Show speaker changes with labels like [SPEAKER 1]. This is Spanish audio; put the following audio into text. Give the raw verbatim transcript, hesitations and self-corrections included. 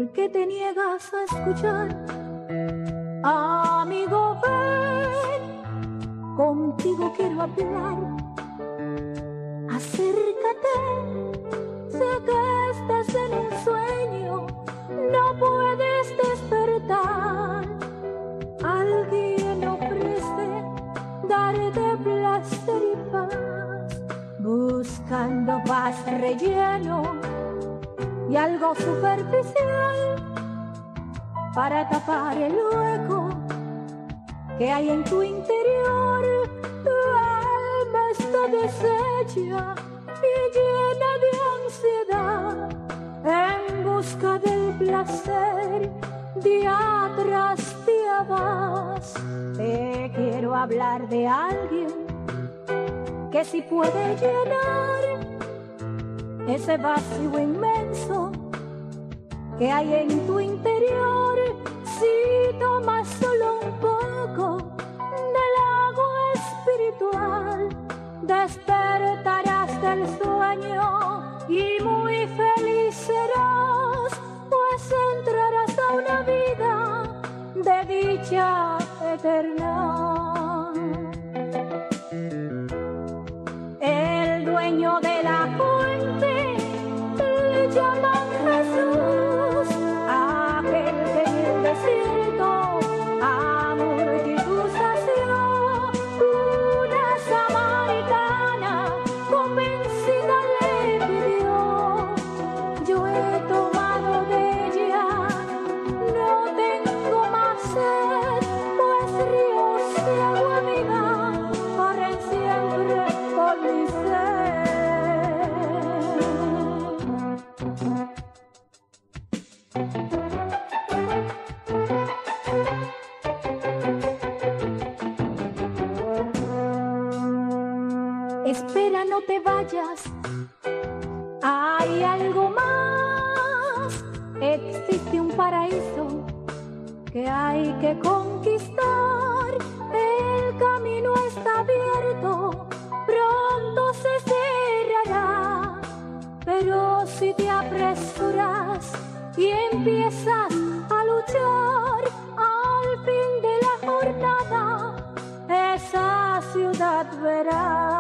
[SPEAKER 1] que te niegas a escuchar. Amigo, ven, contigo quiero hablar. Acércate, sé que estás en un sueño, no puedes despertar. Alguien ofrece darte placer y paz, buscando paz relleno y algo superficial para tapar el hueco que hay en tu interior. Tu alma está deshecha y llena de ansiedad, en busca del placer, día tras día vas. Te quiero hablar de alguien que sí puede llenar ese vacío inmenso que hay en tu interior. Si tomas solo un poco del agua espiritual, despertarás del sueño y muy feliz serás, pues entrarás a una vida de dicha eterna. El dueño de la fuente le llaman Jesús, aquel que en el desierto a multitud sació. Una samaritana convencida le pidió: yo he tomado de ella, no tengo más sed, pues ríos de agua viva corren siempre por mi ser. Espera, no te vayas, hay algo más. Existe un paraíso que hay que conquistar. El camino está abierto, pronto se cerrará, pero si te apresuras y empiezas a luchar, al fin de la jornada esa ciudad verás.